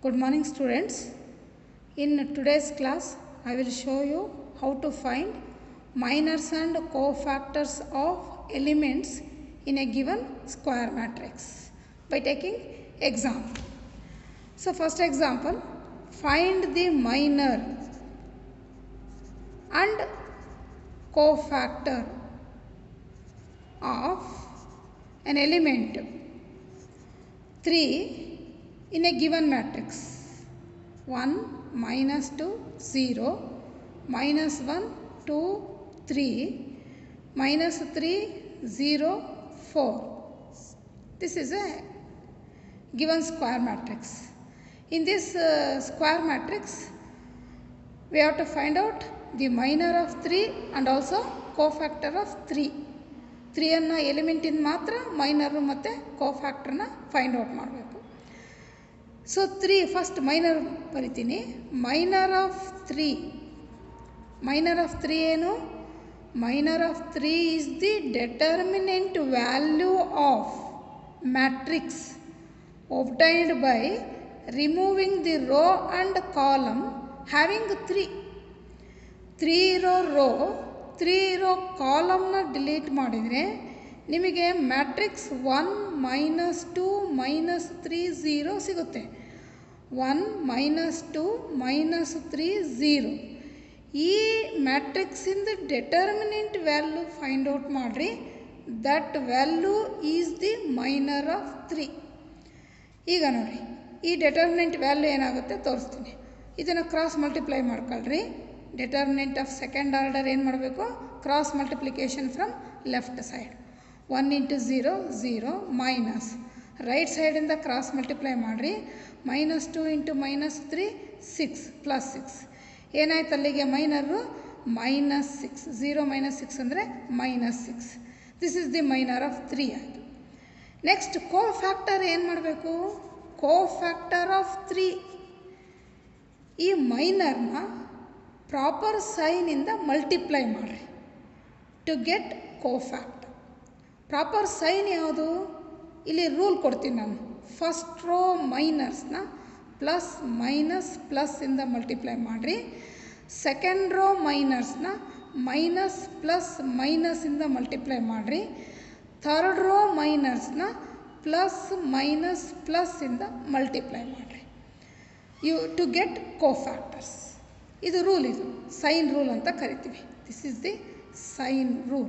Good morning students. In today's class I will show you how to find minors and cofactors of elements in a given square matrix by taking example. So first example, find the minor and cofactor of an element 3 in a given matrix 1 minus 2 0 minus 1 2 3 minus 3 0 4. This is a given square matrix. In this square matrix we have to find out the minor of 3 and also cofactor of 3. 3 ಅನ್ನು element in ಮಾತ್ರ minor ಮತ್ತು ಕೋಫ್ಯಾಕ್ಟರ್ನ find out ಮಾಡಬೇಕು. So 3 first minor ಬರಿತೀನಿ. Minor of 3 ಏನು? Minor of 3 is the determinant value of matrix obtained by removing the row and column having 3 ಇರೋ rho 3 ಇರೋ ಕಾಲಮ್ನ ಡಿಲೀಟ್ ಮಾಡಿದರೆ ನಿಮಗೆ ಮ್ಯಾಟ್ರಿಕ್ಸ್ 1 ಮೈನಸ್ 2 ಮೈನಸ್ 3 0 ಸಿಗುತ್ತೆ. 1 ಮೈನಸ್ 2 ಮೈನಸ್ 3 0. ಈ ಮ್ಯಾಟ್ರಿಕ್ಸಿಂದ ಡೆಟರ್ಮಿನೆಂಟ್ ವ್ಯಾಲ್ಯೂ ಫೈಂಡ್ ಔಟ್ ಮಾಡಿರಿ. That value is the minor of 3. ಈಗ ನೋಡಿ, ಈ ಡೆಟರ್ಮಿನೆಂಟ್ ವ್ಯಾಲ್ಯೂ ಏನಾಗುತ್ತೆ ತೋರಿಸ್ತೀನಿ. ಇದನ್ನು ಕ್ರಾಸ್ ಮಲ್ಟಿಪ್ಲೈ ಮಾಡ್ಕೊಳ್ರಿ. ಡೆಟರ್ಮಿನೆಂಟ್ ಆಫ್ ಸೆಕೆಂಡ್ ಆರ್ಡರ್ ಏನು ಮಾಡಬೇಕು? Cross multiplication from left side. 1 into 0 0 minus right ಸೈಡಿಂದ ಕ್ರಾಸ್ ಮಲ್ಟಿಪ್ಲೈ ಮಾಡಿರಿ. ಮೈನಸ್ 2 ಇಂಟು ಮೈನಸ್ 3 6 ಪ್ಲಸ್ 6 ಏನಾಯ್ತು ಅಲ್ಲಿಗೆ ಮೈನರು? ಮೈನಸ್ 6. 0 ಮೈನಸ್ 6 ಅಂದರೆ minus 6. This is the minor of 3 ಆಯಿತು. ನೆಕ್ಸ್ಟ್ ಕೋಫ್ಯಾಕ್ಟರ್ ಏನು ಮಾಡಬೇಕು? ಕೋಫ್ಯಾಕ್ಟರ್ ಆಫ್ 3 ಈ ಮೈನರ್ನ ಪ್ರಾಪರ್ ಸೈನಿಂದ ಮಲ್ಟಿಪ್ಲೈ ಮಾಡಿರಿ to get cofactor. Proper sign ಯಾವುದು? ಇಲ್ಲಿ ರೂಲ್ ಕೊಡ್ತೀನಿ ನಾನು. ಫಸ್ಟ್ ರೋ ಮೈನರ್ಸ್ನ ಪ್ಲಸ್ ಮೈನಸ್ ಪ್ಲಸ್ಸಿಂದ ಮಲ್ಟಿಪ್ಲೈ ಮಾಡಿರಿ. ಸೆಕೆಂಡ್ ರೋ ಮೈನರ್ಸ್ನ ಮೈನಸ್ ಪ್ಲಸ್ ಮೈನಸ್ಸಿಂದ ಮಲ್ಟಿಪ್ಲೈ ಮಾಡಿರಿ. ಥರ್ಡ್ ರೋ ಮೈನರ್ಸ್ನ ಪ್ಲಸ್ ಮೈನಸ್ ಪ್ಲಸ್ಸಿಂದ ಮಲ್ಟಿಪ್ಲೈ ಮಾಡಿರಿ ಟು ಗೆಟ್ ಕೋಫ್ಯಾಕ್ಟರ್ಸ್. ಇದು ರೂಲ್, ಇದು ಸೈನ್ ರೂಲ್ ಅಂತ ಕರಿತೀವಿ. This is the sign rule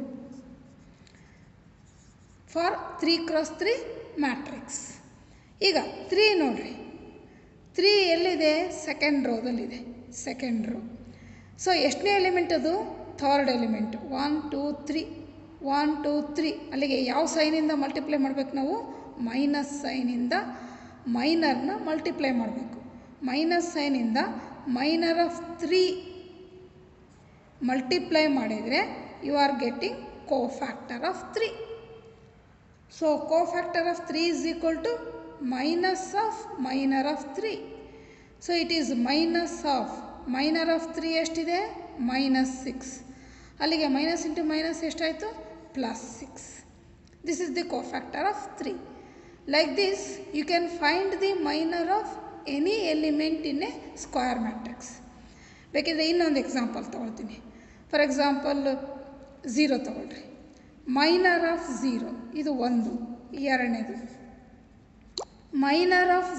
for 3 cross 3 matrix. ಈಗ 3 ನೋಡ್ರಿ, 3 ಎಲ್ಲಿದೆ? ಸೆಕೆಂಡ್ ರೋದಲ್ಲಿದೆ. Second row. ಸೊ ಎಷ್ಟನೇ ಎಲಿಮೆಂಟ್ ಅದು? Third element. 1 2 3 1 2 3. ಅಲ್ಲಿಗೆ ಯಾವ ಸೈನಿಂದ ಮಲ್ಟಿಪ್ಲೈ ಮಾಡಬೇಕು ನಾವು? ಮೈನಸ್ ಸೈನಿಂದ ಮೈನರ್ನ ಮಲ್ಟಿಪ್ಲೈ ಮಾಡಬೇಕು. ಮೈನಸ್ ಸೈನಿಂದ ಮೈನರ್ ಆಫ್ 3 ಮಲ್ಟಿಪ್ಲೈ ಮಾಡಿದರೆ you are getting cofactor of 3. So cofactor of 3 is equal to minus of minor of 3. So it is minus of minor of 3 ಎಷ್ಟಿದೆ? ಮೈನಸ್ 6. ಅಲ್ಲಿಗೆ ಮೈನಸ್ ಇಂಟು ಮೈನಸ್ ಎಷ್ಟಾಯಿತು? Plus 6. This is the cofactor of 3. Like this you can find the minor of any element in A square matrix. ಬೇಕಿದ್ರೆ ಇನ್ನೊಂದು example ತೊಗೊಳ್ತೀನಿ. For example 0 ತೊಗೊಳ್ರಿ. Minor of 0 ಇದು 1. ಎರಡನೇದು minor of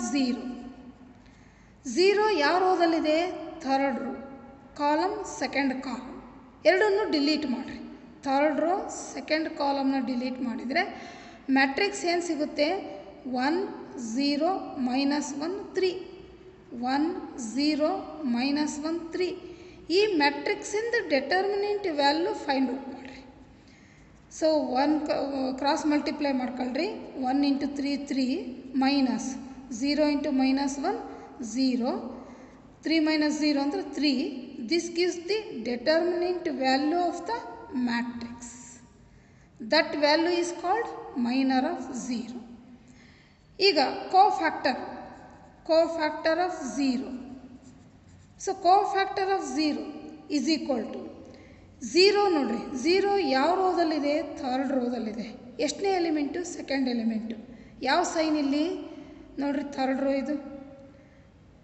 0 ಯಾವ ರೋದಲ್ಲಿದೆ? Third row. Column second column ಎರಡನ್ನೂ delete ಮಾಡಿರಿ. ಥರ್ಡ್ ರೋ ಸೆಕೆಂಡ್ ಕಾಲಮ್ನ ಡಿಲೀಟ್ ಮಾಡಿದರೆ ಮ್ಯಾಟ್ರಿಕ್ಸ್ ಏನು ಸಿಗುತ್ತೆ? 1 0 ಮೈನಸ್ 1 3 1 0 ಮೈನಸ್ 1 3. ಈ ಮ್ಯಾಟ್ರಿಕ್ಸಿಂದ ಡೆಟರ್ಮಿನೆಂಟ್ ವ್ಯಾಲ್ಯೂ ಫೈಂಡ್ ಔಟ್ ಮಾಡಿರಿ. ಸೊ 1 ಕ್ರಾಸ್ ಮಲ್ಟಿಪ್ಲೈ ಮಾಡ್ಕೊಳ್ರಿ. 1 into 3 3 minus 0 into minus 1 0 3 minus 0 ಅಂದರೆ 3. This gives the determinant value of the matrix. That value is called minor of 0. ಈಗ cofactor of 0. So cofactor of 0 is equal to 0 ನೋಡ್ರಿ. 0 ಯಾವ ರೋದಲ್ಲಿದೆ? Third ರೋದಲ್ಲಿದೆ. ಎಷ್ಟನೇ element? Second element. ಯಾವ sign ಇಲ್ಲಿ ನೋಡ್ರಿ? ಥರ್ಡ್ ರೋ ಇದು.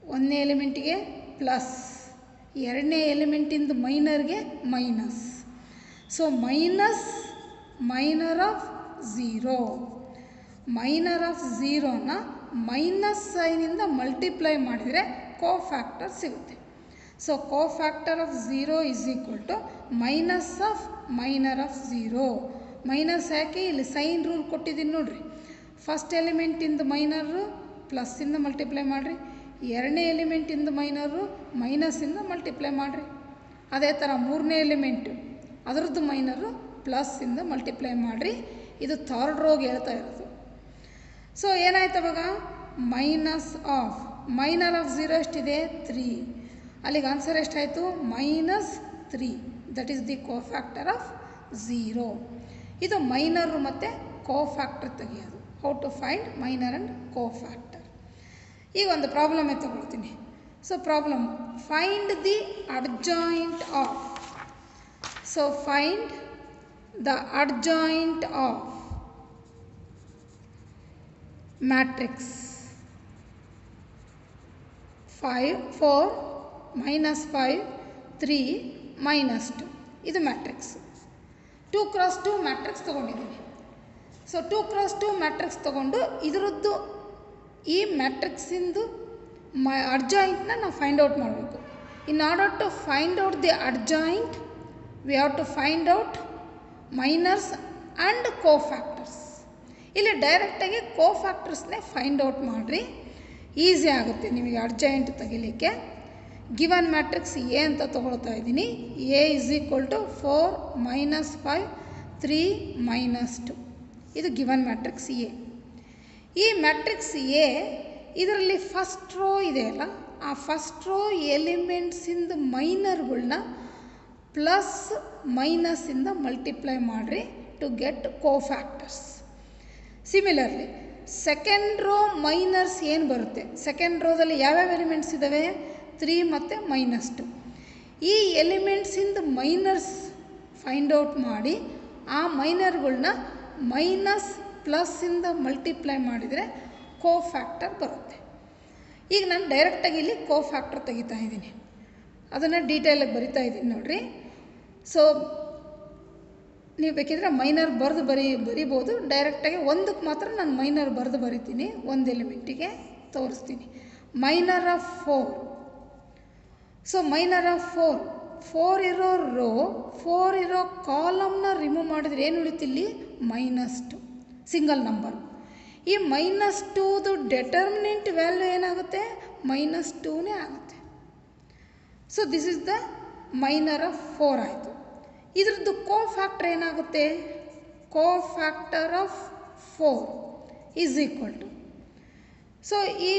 ಒಂದನೇ ಎಲಿಮೆಂಟಿಗೆ ಪ್ಲಸ್, ಎರಡನೇ ಎಲಿಮೆಂಟಿಂದು ಮೈನರ್ಗೆ minus. So minus minor of zero. Minor of ಝೀರೋನ ಮೈನಸ್ ಸೈನಿಂದ ಮಲ್ಟಿಪ್ಲೈ ಮಾಡಿದರೆ ಕೋಫ್ಯಾಕ್ಟರ್ ಸಿಗುತ್ತೆ. So cofactor of zero is equal to minus of minor of zero. Minus ಯಾಕೆ, ಇಲ್ಲಿ ಸೈನ್ ರೂಲ್ ಕೊಟ್ಟಿದ್ದೀನಿ ನೋಡಿರಿ. ಫಸ್ಟ್ ಎಲಿಮೆಂಟಿಂದು ಮೈನರು ಪ್ಲಸ್ಸಿಂದ ಮಲ್ಟಿಪ್ಲೈ ಮಾಡಿರಿ, ಎರಡನೇ ಎಲಿಮೆಂಟಿಂದು ಮೈನರು ಮೈನಸ್ಸಿಂದ ಮಲ್ಟಿಪ್ಲೈ ಮಾಡಿರಿ. ಅದೇ ಥರ ಮೂರನೇ ಎಲಿಮೆಂಟು ಅದರದ್ದು ಮೈನರು ಪ್ಲಸ್ಸಿಂದ ಮಲ್ಟಿಪ್ಲೈ ಮಾಡಿರಿ. ಇದು ಥರ್ಡ್ ರೋಗೆ ಹೇಳ್ತಾ ಇರೋದು. ಸೊ ಏನಾಯ್ತು ಅವಾಗ, minus of minor of zero ಎಷ್ಟಿದೆ 3, ಅಲ್ಲಿಗೆ ಆನ್ಸರ್ ಎಷ್ಟಾಯಿತು -3. That is the cofactor of zero. ಇದು ಮೈನರು ಮತ್ತು ಕೋಫ್ಯಾಕ್ಟರ್ ತೆಗೆಯೋದು. How to find minor and cofactor. ಈಗ ಒಂದು ಪ್ರಾಬ್ಲಮ್ ತಗೊಳ್ತೀನಿ. So problem, find the adjoint of. So find the adjoint of matrix 5 4 -5 3 -2. ಇದು ಮ್ಯಾಟ್ರಿಕ್ಸ್. 2x2 ಮ್ಯಾಟ್ರಿಕ್ಸ್ ತೊಗೊಂಡಿದ್ದೀನಿ. So 2x2 matrix ತೊಗೊಂಡು ಇದರದ್ದು ಈ ಮ್ಯಾಟ್ರಿಕ್ಸಿಂದು ಅಡ್ಜಾಯಿಂಟ್ನ ನಾವು ಫೈಂಡ್ ಔಟ್ ಮಾಡಬೇಕು. ಇನ್ order to find out the adjoint we have to find out minors and cofactors. ಇಲ್ಲಿ ಡೈರೆಕ್ಟಾಗಿ ಕೋಫ್ಯಾಕ್ಟರ್ಸ್ನೇ ಫೈಂಡ್ ಔಟ್ ಮಾಡಿರಿ, ಈಸಿ ಆಗುತ್ತೆ ನಿಮಗೆ ಅಡ್ಜಾಯಿಂಟ್ ತೆಗಿಲಿಕ್ಕೆ. ಗಿವನ್ ಮ್ಯಾಟ್ರಿಕ್ಸ್ ಎ ಅಂತ ತೊಗೊಳ್ತಾ ಇದ್ದೀನಿ. A is equal to 4 -5 3 -2. ಇದು ಗಿವನ್ ಮ್ಯಾಟ್ರಿಕ್ಸ್ ಎ. ಈ ಮ್ಯಾಟ್ರಿಕ್ಸ್ ಎ ಇದರಲ್ಲಿ ಫಸ್ಟ್ ರೋ ಇದೆಯಲ್ಲ, ಆ ಫಸ್ಟ್ ರೋ ಎಲಿಮೆಂಟ್ಸಿಂದ ಮೈನರ್ಗಳನ್ನ ಪ್ಲಸ್ ಮೈನಸ್ಸಿಂದ ಮಲ್ಟಿಪ್ಲೈ ಮಾಡಿರಿ to get cofactors. Similarly second row minors ಏನು ಬರುತ್ತೆ, ಸೆಕೆಂಡ್ ರೋದಲ್ಲಿ ಯಾವ್ಯಾವ ಎಲಿಮೆಂಟ್ಸ್ ಇದ್ದಾವೆ 3 ಮತ್ತು -2. ಈ ಎಲಿಮೆಂಟ್ಸಿಂದ ಮೈನರ್ಸ್ ಫೈಂಡ್ ಔಟ್ ಮಾಡಿ ಆ ಮೈನರ್ಗಳನ್ನ ಮೈನಸ್ ಪ್ಲಸ್ಸಿಂದ ಮಲ್ಟಿಪ್ಲೈ ಮಾಡಿದರೆ ಕೋಫ್ಯಾಕ್ಟರ್ ಬರುತ್ತೆ. ಈಗ ನಾನು ಡೈರೆಕ್ಟಾಗಿ ಇಲ್ಲಿ ಕೋಫ್ಯಾಕ್ಟರ್ ತೆಗಿತಾ ಇದ್ದೀನಿ, ಅದನ್ನು ಡೀಟೇಲಾಗಿ ಬರಿತಾ ಇದ್ದೀನಿ ನೋಡಿರಿ. ಸೊ ನೀವು ಬೇಕಿದ್ರೆ ಮೈನರ್ ಬರಿಬೋದು. ಡೈರೆಕ್ಟಾಗಿ ಒಂದಕ್ಕೆ ಮಾತ್ರ ನಾನು ಮೈನರ್ ಬರಿತೀನಿ, ಒಂದು ಎಲಿಮೆಂಟಿಗೆ ತೋರಿಸ್ತೀನಿ. Minor of 4. So minor of 4 ಇರೋ ರೋ 4 ಇರೋ ಕಾಲಮ್ನ ರಿಮೂವ್ ಮಾಡಿದರೆ ಏನು ಉಳಿತಿಲ್ಲಿ -2 ಸಿಂಗಲ್ ನಂಬರ್. ಈ -2ದು ಡೆಟರ್ಮಿನೆಂಟ್ ವ್ಯಾಲ್ಯೂ ಏನಾಗುತ್ತೆ -2ನೇ ಆಗುತ್ತೆ. So this is the minor of 4 ಆಯಿತು. ಇದ್ರದ್ದು ಕೋಫ್ಯಾಕ್ಟರ್ ಏನಾಗುತ್ತೆ, cofactor of 4 is equal to, so ಈ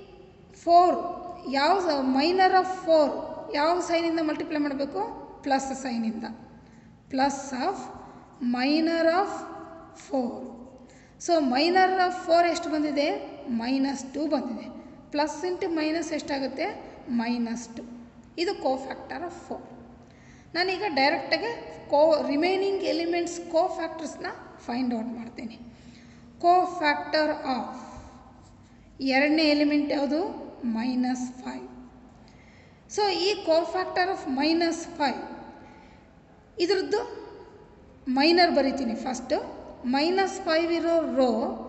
4 ಯಾವ ಮೈನರ್ ಆಫ್ 4 ಯಾವ ಸೈನಿಂದ ಮಲ್ಟಿಪ್ಲೈ ಮಾಡಬೇಕು, ಪ್ಲಸ್ ಸೈನಿಂದ. Plus of minor of 4. So minor of 4 ಎಷ್ಟು ಬಂದಿದೆ -2 ಬಂದಿದೆ. ಪ್ಲಸ್ ಇಂಟು ಮೈನಸ್ ಎಷ್ಟಾಗುತ್ತೆ -2. ಇದು ಕೋಫ್ಯಾಕ್ಟರ್ ಆಫ್ 4. ನಾನೀಗ ಡೈರೆಕ್ಟಾಗಿ ರಿಮೈನಿಂಗ್ ಎಲಿಮೆಂಟ್ಸ್ ಕೋಫ್ಯಾಕ್ಟರ್ಸ್ನ ಫೈಂಡ್ ಔಟ್ ಮಾಡ್ತೀನಿ. ಕೋಫ್ಯಾಕ್ಟರ್ ಆಫ್ ಎರಡನೇ ಎಲಿಮೆಂಟ್ ಯಾವುದು -5. ಸೊ ಈ ಕೋಫ್ಯಾಕ್ಟರ್ ಆಫ್ -5 ಇದ್ರದ್ದು ಮೈನರ್ ಬರಿತೀನಿ ಫಸ್ಟು. -5 ಇರೋ ರೋ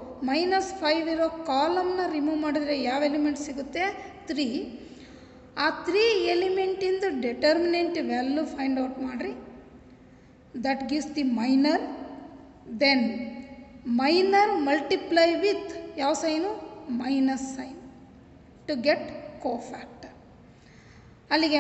-5 ಇರೋ ಕಾಲಮ್ನ ರಿಮೂವ್ ಮಾಡಿದರೆ ಯಾವ ಎಲಿಮೆಂಟ್ ಸಿಗುತ್ತೆ 3. ಆ 3 ಎಲಿಮೆಂಟಿಂದು ಡೆಟರ್ಮಿನೆಂಟ್ ವ್ಯಾಲ್ಯೂ ಫೈಂಡ್ ಔಟ್ ಮಾಡಿರಿ. That gives the minor. Then minor multiply with ಯಾವ sign minus sign to get cofactor. ಅಲ್ಲಿಗೆ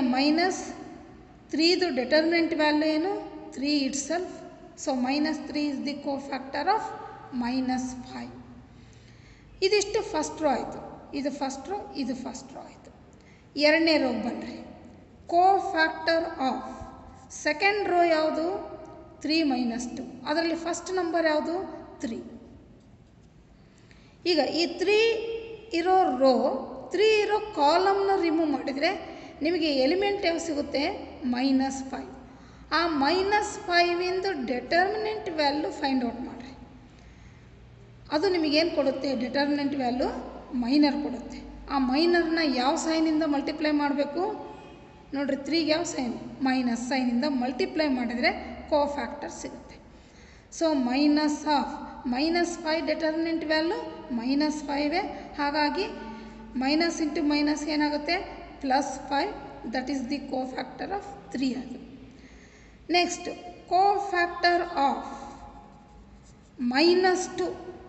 -3ದು ಡೆಟರ್ಮಿನೆಂಟ್ ವ್ಯಾಲ್ಯೂ ಏನು 3 itself. So -3 is the cofactor of -5. ಇದಿಷ್ಟು ಫಸ್ಟ್ ರೋ ಆಯಿತು. ಇದು ಫಸ್ಟ್ ರೋ, ಇದು first row ಆಯಿತು. ಎರಡನೇ ರೋಗೆ ಬನ್ನಿರಿ. ಕೋಫ್ಯಾಕ್ಟರ್ ಆಫ್ ಸೆಕೆಂಡ್ ರೋ ಯಾವುದು 3 -2. ಅದರಲ್ಲಿ ಫಸ್ಟ್ ನಂಬರ್ ಯಾವುದು 3. ಈಗ ಈ 3 ಇರೋ ರೋ 3 ಇರೋ ಕಾಲಮ್ನ ರಿಮೂವ್ ಮಾಡಿದರೆ ನಿಮಗೆ ಎಲಿಮೆಂಟ್ ಯಾವ ಸಿಗುತ್ತೆ -5. ಆ -5ಇಂದು ಡೆಟರ್ಮಿನೆಂಟ್ ವ್ಯಾಲ್ಯೂ ಫೈಂಡ್ ಔಟ್ ಮಾಡಿರಿ. ಅದು ನಿಮಗೇನು ಕೊಡುತ್ತೆ, ಡೆಟರ್ಮಿನೆಂಟ್ ವ್ಯಾಲ್ಯೂ ಮೈನರ್ ಕೊಡುತ್ತೆ. ಆ ಮೈನರ್ನ ಯಾವ ಸೈನಿಂದ ಮಲ್ಟಿಪ್ಲೈ ಮಾಡಬೇಕು ನೋಡಿರಿ, 3ಗೆ ಯಾವ ಸೈನ್ ಮೈನಸ್ ಸೈನಿಂದ ಮಲ್ಟಿಪ್ಲೈ ಮಾಡಿದರೆ ಕೋಫ್ಯಾಕ್ಟರ್ ಸಿಗುತ್ತೆ. ಸೊ -5 ಡೆಟರ್ಮಿನೆಂಟ್ ವ್ಯಾಲ್ಯೂ -5 ಹಾಗಾಗಿ ಮೈನಸ್ ಇಂಟು ಮೈನಸ್ ಏನಾಗುತ್ತೆ +5, that is the cofactor of 3 ಅದು. ನೆಕ್ಸ್ಟ್ ಕೋಫ್ಯಾಕ್ಟರ್ ಆಫ್ -2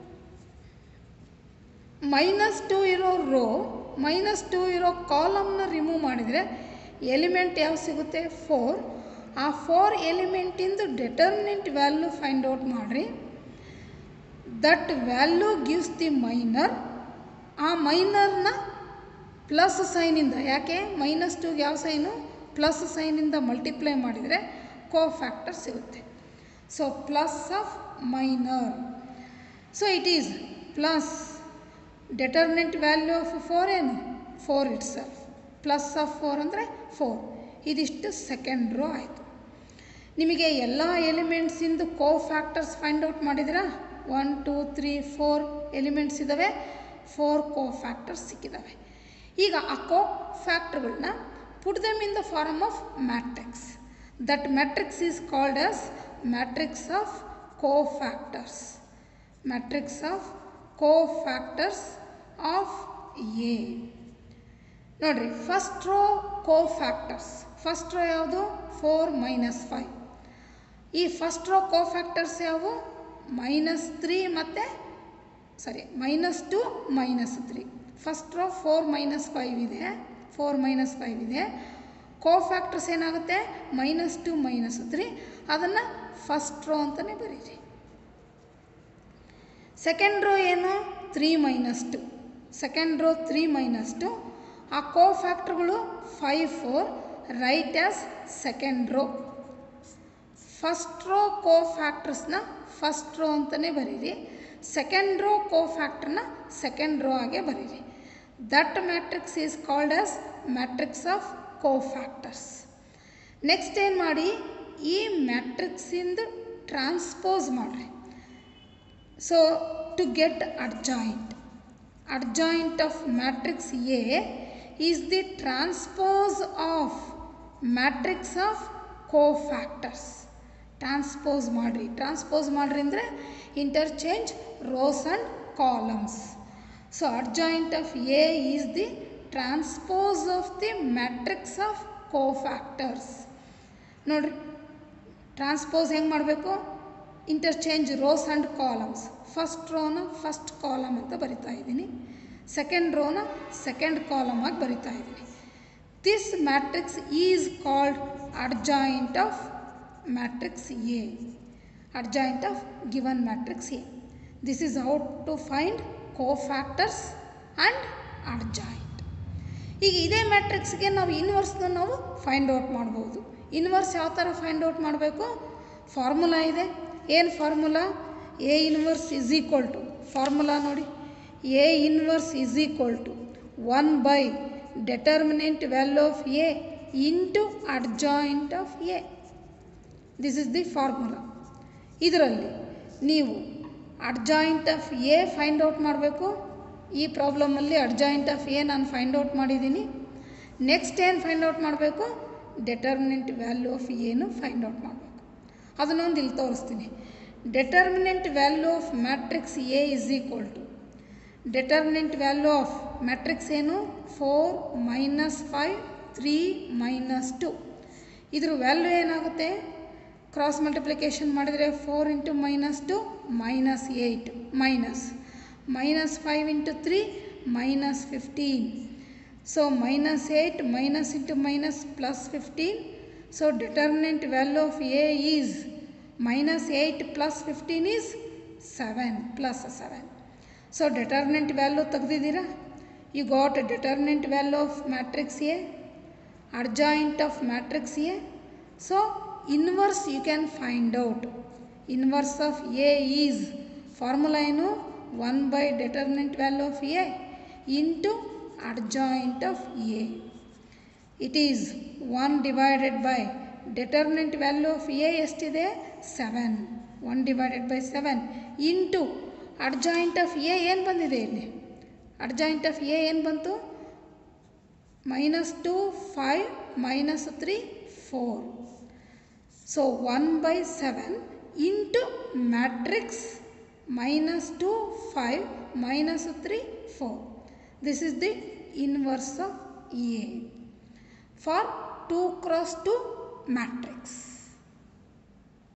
ಇರೋ ರೋ -2 ಇರೋ ಕಾಲಮ್ನ ರಿಮೂವ್ ಮಾಡಿದರೆ ಎಲಿಮೆಂಟ್ ಯಾವ ಸಿಗುತ್ತೆ 4. ಆ 4 ಎಲಿಮೆಂಟಿಂದು ಡೆಟರ್ಮಿನೆಂಟ್ ವ್ಯಾಲ್ಯೂ ಫೈಂಡ್ ಔಟ್ ಮಾಡಿರಿ. That value gives the minor. ಆ ಮೈನರ್ನ ಪ್ಲಸ್ ಸೈನಿಂದ, ಯಾಕೆ -2ಗೆ ಯಾವ ಸೈನು ಪ್ಲಸ್ ಸೈನಿಂದ ಮಲ್ಟಿಪ್ಲೈ ಮಾಡಿದರೆ ಕೋಫ್ಯಾಕ್ಟರ್ ಸಿಗುತ್ತೆ. So plus of minor, so it is plus determinant value of 4 ಏನು 4 ಇಟ್ ಸೆಲ್ಫ್, ಪ್ಲಸ್ ಆಫ್ 4 ಅಂದರೆ 4. ಇದಿಷ್ಟು ಸೆಕೆಂಡ್ ರೋ ಆಯಿತು. ನಿಮಗೆ ಎಲ್ಲ ಎಲಿಮೆಂಟ್ಸಿಂದು ಕೋಫ್ಯಾಕ್ಟರ್ಸ್ ಫೈಂಡ್ ಔಟ್ ಮಾಡಿದಿರಾ? 1 2 3 4 ಎಲಿಮೆಂಟ್ಸ್ ಇದ್ದಾವೆ, 4 ಕೋಫ್ಯಾಕ್ಟರ್ಸ್ ಸಿಕ್ಕಿದ್ದಾವೆ. ಈಗ ಆ ಕೋಫ್ಯಾಕ್ಟರ್ಗಳನ್ನ put them in the form of matrix. That matrix is called as matrix of cofactors. Matrix of cofactors of A. ನೋಡಿರಿ, first row cofactors, first row ಯಾವುದು 4 -5. ಈ ಫಸ್ಟ್ ರೋ ಕೋಫ್ಯಾಕ್ಟರ್ಸ್ ಯಾವುವು -3 ಮತ್ತು -2 -3. ಫಸ್ಟ್ ರೋ 4 -5 ಇದೆ, 4 -5 ಇದೆ. ಕೋಫ್ಯಾಕ್ಟರ್ಸ್ ಏನಾಗುತ್ತೆ -2 -3, ಅದನ್ನು first row ಅಂತಲೇ ಬರೀರಿ. ಸೆಕೆಂಡ್ ರೋ ಏನು 3 -2, ಸೆಕೆಂಡ್ ರೋ 3 -2. ಆ ಕೋಫ್ಯಾಕ್ಟರ್ಗಳು 5 4, write as second row. First row ಕೋಫ್ಯಾಕ್ಟರ್ಸ್ನ ಫಸ್ಟ್ ರೋ ಅಂತಲೇ ಬರೀರಿ, ಸೆಕೆಂಡ್ ರೋ ಕೋಫ್ಯಾಕ್ಟರ್ನ ಸೆಕೆಂಡ್ ರೋ ಆಗೇ ಬರೀರಿ. That matrix is called as matrix of cofactors. Next ಏನು ಮಾಡಿ, ಈ ಮ್ಯಾಟ್ರಿಕ್ಸಿಂದು ಟ್ರಾನ್ಸ್ಪೋಸ್ ಮಾಡಿರಿ. So to get adjoint of matrix A is the transpose of matrix of cofactors. Transpose ಮಾಡಿರಿ ಅಂದರೆ interchange rows and columns. So adjoint of A is the transpose of the matrix of cofactors. ನೋಡಿರಿ, transpose ಹೆಂಗೆ ಮಾಡಬೇಕು, interchange rows and columns. First ರೋನ first column ಅಂತ ಬರಿತಾ ಇದ್ದೀನಿ, second ರೋನ second column ಆಗಿ ಬರಿತಾ ಇದ್ದೀನಿ. This matrix is called adjoint of matrix A, adjoint of given matrix A. This is how to find cofactors and adjoint. ಈಗ ಇದೇ ಮ್ಯಾಟ್ರಿಕ್ಸ್ಗೆ ನಾವು ಇನ್ವರ್ಸ್ನ ನಾವು ಫೈಂಡ್ ಔಟ್ ಮಾಡ್ಬೋದು. ಇನ್ವರ್ಸ್ ಯಾವ ಥರ ಫೈಂಡ್ ಔಟ್ ಮಾಡಬೇಕು, ಫಾರ್ಮುಲಾ ಇದೆ. ಏನು formula, A inverse is equal to, formula ನೋಡಿ, A inverse is equal to 1 by determinant value of A into adjoint of A. This is the formula. ಇದರಲ್ಲಿ ನೀವು adjoint of A find out ಮಾಡಬೇಕು. ಈ ಪ್ರಾಬ್ಲಮಲ್ಲಿ adjoint of A ನಾನು find out ಮಾಡಿದ್ದೀನಿ. Next ಏನು find out ಮಾಡಬೇಕು, determinant value of ಎನು ಫೈಂಡ್ ಔಟ್ ಮಾಡಬೇಕು. ಅದನ್ನೊಂದು ಇಲ್ಲಿ ತೋರಿಸ್ತೀನಿ. Determinant value of matrix A is equal to, determinant value of matrix ಏನು 4 -5 3 -2. ಇದ್ರ ವ್ಯಾಲ್ಯೂ ಏನಾಗುತ್ತೆ, ಕ್ರಾಸ್ ಮಲ್ಟಿಪ್ಲಿಕೇಶನ್ ಮಾಡಿದರೆ 4 × -2 -8 -5 × 3 -15. So -8 minus into minus plus 15. So determinant value of A is -8 plus 15 is 7 plus 7. So determinant value ತೆಗೆದಿದ್ದೀರಾ? You got a determinant value of matrix A, adjoint of matrix A. So inverse you can find out. Inverse of A is formula ಏನು 1 by determinant value of A into adjoint of A. It is 1 divided by determinant value of A ಎಷ್ಟಿದೆ 7. 1 divided by 7 into adjoint of A ಏನು ಬಂದಿದೆ ಇಲ್ಲಿ, adjoint of A ಏನು ಬಂತು minus 2, 5, minus 3, 4. So 1 by 7 into matrix minus 2, 5, minus 3, 4. This is the inverse of A for 2 cross 2 matrix.